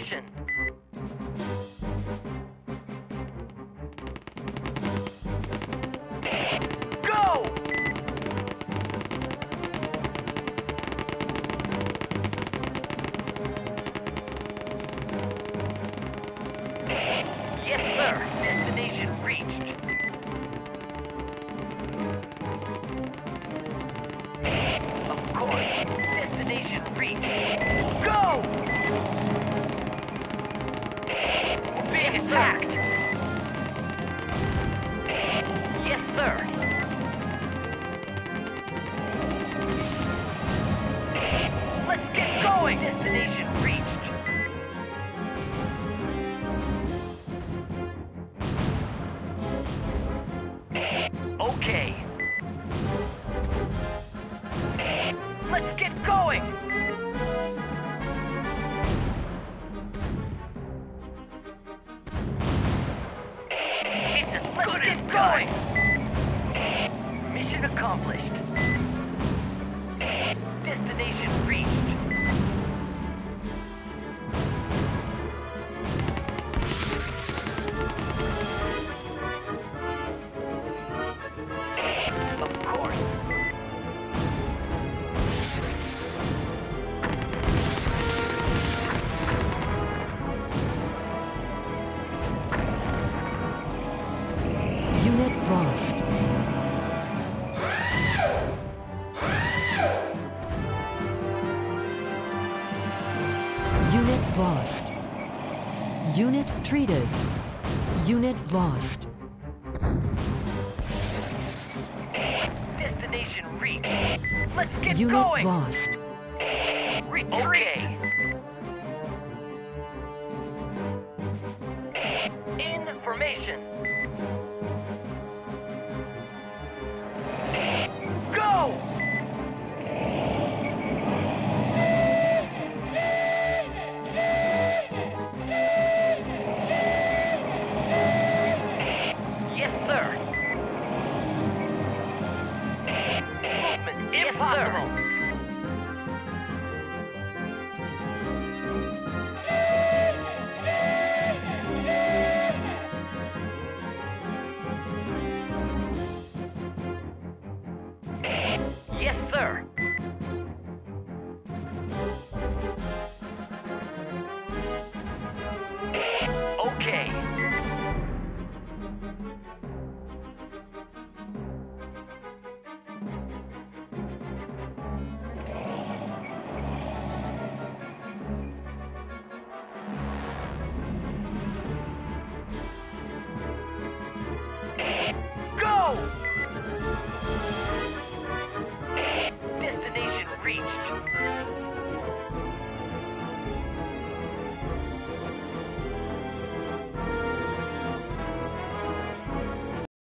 formation. Go! Yes, sir. Destination reached. Of course. Destination reached. Go! We're being attacked. Yes, sir. Let's get going! Destination reached. Okay. Let's get going! It's as good as going! Mission accomplished. Destination reached. Of course. Unit lost. Unit lost. Unit treated. Unit lost. Destination reached. Let's get Unit going! lost. Okay. In formation. Go! Yes, sir. Movement impossible. Yes, sir. Okay. Go! Destination reached.